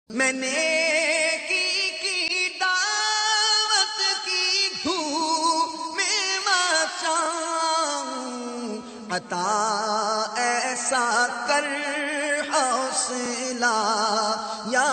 میں نے کی دعوت کی دھوم میں مچاؤں، عطا ایسا کر حوصلہ یا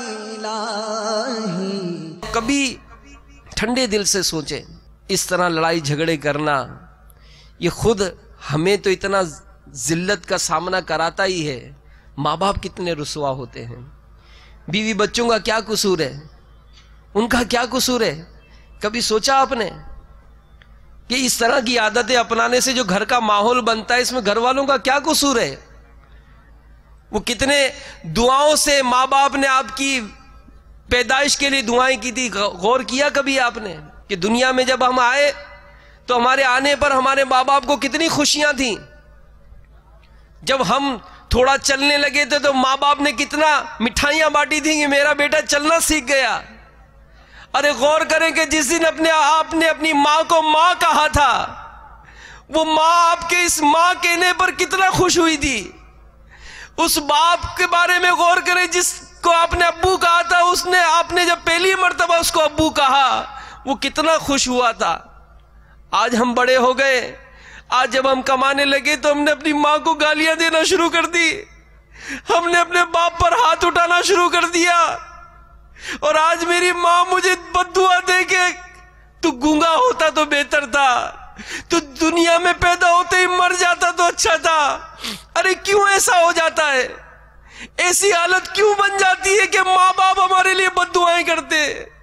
الہی۔ کبھی ٹھنڈے دل سے سوچیں، اس طرح لڑائی جھگڑے کرنا یہ خود ہمیں تو اتنا ذلت کا سامنا کراتا ہی ہے۔ ماں باپ کتنے رسوا ہوتے ہیں، بیوی بچوں کا کیا قصور ہے، ان کا کیا قصور ہے؟ کبھی سوچا آپ نے کہ اس طرح کی عادتیں اپنانے سے جو گھر کا ماحول بنتا ہے اس میں گھر والوں کا کیا قصور ہے؟ وہ کتنے دعاؤں سے ماں باپ نے آپ کی پیدائش کے لیے دعائیں کی تھی، غور کیا کبھی آپ نے کہ دنیا میں جب ہم آئے تو ہمارے آنے پر ہمارے ماں باپ کو کتنی خوشیاں تھیں؟ جب ہم تھوڑا چلنے لگے تھے تو ماں باپ نے کتنا مٹھائیاں بانٹی تھیں کہ میرا بیٹا چلنا سیکھ گیا۔ ارے غور کریں کہ جس دن آپ نے اپنی ماں کو ماں کہا تھا، وہ ماں آپ کے اس ماں کہنے پر کتنا خوش ہوئی تھی۔ اس باپ کے بارے میں غور کریں جس کو آپ نے ابو کہا تھا، آپ نے جب پہلی مرتبہ اس کو ابو کہا وہ کتنا خوش ہوا تھا۔ آج ہم بڑے ہو گئے، آج جب ہم کمانے لگے تو ہم نے اپنی ماں کو گالیاں دینا شروع کر دی، ہم نے اپنے باپ پر ہاتھ اٹھانا شروع کر دیا، اور آج میری ماں مجھے بد دعا دے کہ تو گونگا ہوتا تو بہتر تھا، تو دنیا میں پیدا ہوتے ہی مر جاتا تو اچھا تھا۔ ارے کیوں ایسا ہو جاتا ہے؟ ایسی حالت کیوں بن جاتی ہے کہ ماں باپ ہمارے لیے بد دعائیں کرتے،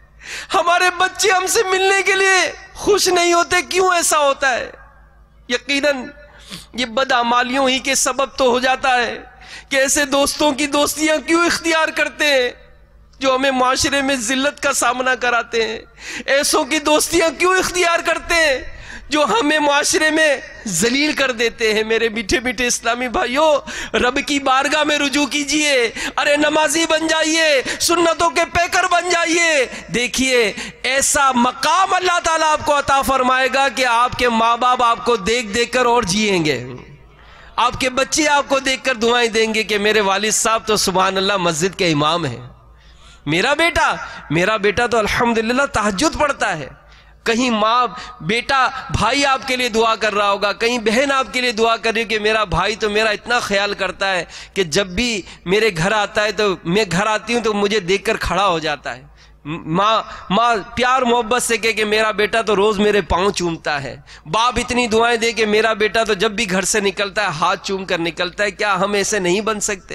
ہمارے بچے ہم سے ملنے کے لیے خوش نہیں ہوتے؟ کیوں ایسا ہوتا ہے؟ یقیناً یہ بدعمالیوں ہی کے سبب تو ہو جاتا ہے کہ ایسے دوستوں کی دوستیاں کیوں اختیار کرتے ہیں جو ہمیں معاشرے میں ذلت کا سامنا کراتے ہیں، ایسوں کی دوستیاں کیوں اختیار کرتے ہیں جو ہمیں معاشرے میں ذلیل کر دیتے ہیں۔ میرے میٹھے میٹھے اسلامی بھائیوں، رب کی بارگاہ میں رجوع کیجئے، ارے نمازی بن جائیے، سنتوں کے پیکر بن جائیے۔ دیکھیے ایسا مقام اللہ تعالیٰ آپ کو عطا فرمائے گا کہ آپ کے ماں باپ آپ کو دیکھ دیکھ کر اور جئیں گے، آپ کے بچے آپ کو دیکھ کر دعائیں دیں گے کہ میرے والد صاحب تو سبحان اللہ مسجد کے امام ہیں، میرا بیٹا تو الحمدللہ تہجد پڑھتا ہے۔ کہیں ماں بیٹا بھائی آپ کے لیے دعا کر رہا ہوگا، کہیں بہن آپ کے لیے دعا کر رہی ہے کہ میرا بھائی تو میرا اتنا خیال کرتا ہے کہ جب بھی میرے گھر آتا ہے تو میں گھر آتی ہوں تو مجھے دیکھ کر کھڑا ہو جاتا ہے۔ ماں پیار محبت سے کہے کہ میرا بیٹا تو روز میرے پاؤں چومتا ہے۔ باپ اتنی دعائیں دے کہ میرا بیٹا تو جب بھی گھر سے نکلتا ہے ہاتھ چوم کر نکلتا ہے۔ کیا ہم ایسے نہیں بن سکتے؟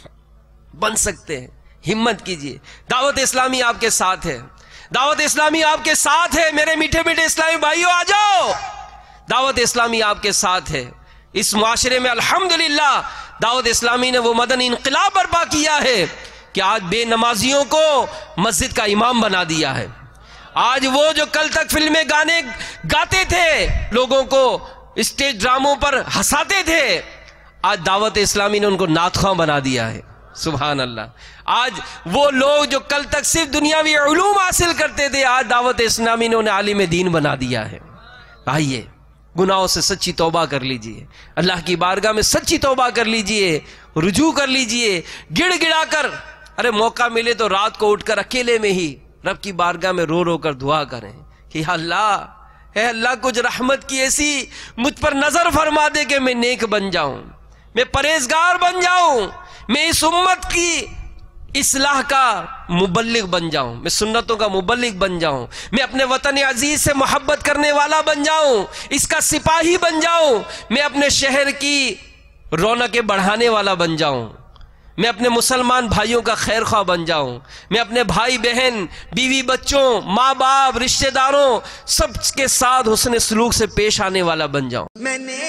بن سکتے ہیں، ہمت کیجئے۔ دعوت اسلامی آپ کے ساتھ ہے، دعوت اسلامی آپ کے ساتھ ہے۔ میرے میٹھے میٹھے اسلامی بھائیوں آ جاؤ، دعوت اسلامی آپ کے ساتھ ہے۔ اس معاشرے میں الحمدللہ دعوت اسلامی نے وہ مدنی انقلاب برپا کیا ہے کہ آج بے نمازیوں کو مسجد کا امام بنا دیا ہے۔ آج وہ جو کل تک فلمیں گانے گاتے تھے، لوگوں کو اسٹیج ڈراموں پر ہنساتے تھے، آج دعوت اسلامی نے ان کو نعت خواں بنا دیا ہے۔ سبحان اللہ۔ آج وہ لوگ جو کل تک صرف دنیاوی علوم حاصل کرتے تھے، آج دعوت اسلامی نے انہیں عالم دین بنا دیا ہے۔ آئیے گناہوں سے سچی توبہ کر لیجئے، اللہ کی بارگاہ میں سچی توبہ کر لیجئے، رجوع کر لیجئے، گڑ گڑا کر۔ ارے موقع ملے تو رات کو اٹھ کر اکیلے میں ہی رب کی بارگاہ میں رو رو کر دعا کریں کہ یا اللہ، اے اللہ کچھ رحمت کی ایسی مجھ پر نظر فرما دے کہ میں نیک بن جاؤں، میں پرہیزگار بن جاؤں، میں اس امت کی اصلاح کا مبلغ بن جاؤں، میں سنتوں کا مبلغ بن جاؤں، میں اپنے وطن عزیز سے محبت کرنے والا بن جاؤں، اس کا سپاہی بن جاؤں، میں اپنے شہر کی رونقیں بڑھانے والا بن جاؤں، میں اپنے مسلمان بھائیوں کا خیر خواہ بن جاؤں، میں اپنے بھائی بہن، بیوی بچوں، ماں باپ، رشتہ داروں سب کے ساتھ حسن سلوک سے پیش آنے والا بن جاؤں۔ میں نے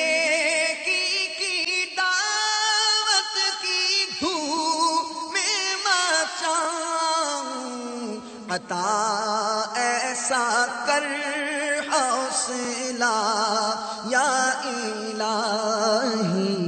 عطا ایسا کر حوصلہ یا الہی۔